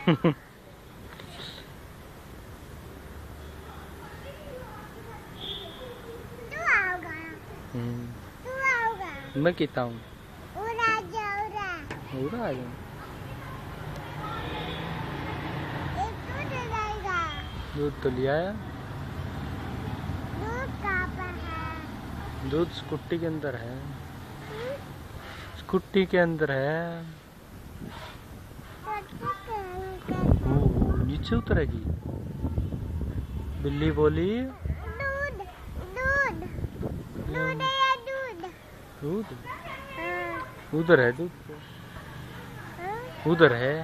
मैं कहता हूँ दूध तो लिया है। दूध स्कूटी के अंदर है। स्कूटी के अंदर है। नीचे उतरेगी। बिल्ली बोली दूध दूध दूध दूध उधर है। दूध उधर है।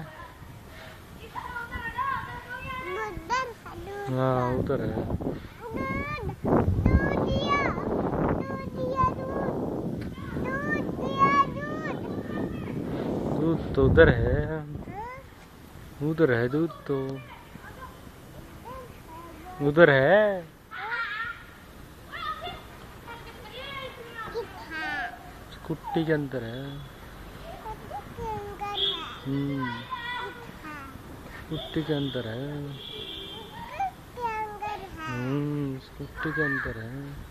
हाँ उधर है। दूध तो उधर है। उधर है दूध तो उधर है। स्कूटी के अंदर है। स्कूटी के अंदर है। स्कूटी के अंदर है।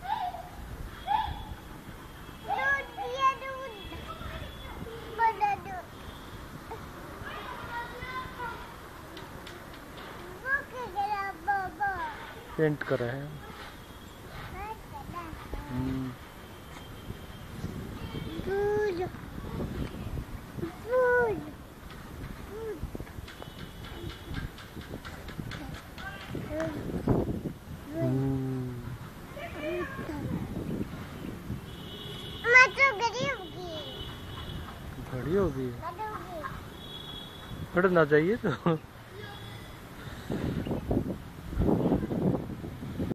पेंट करा है। खड़ी होगी। खड़ा ना चाहिए तो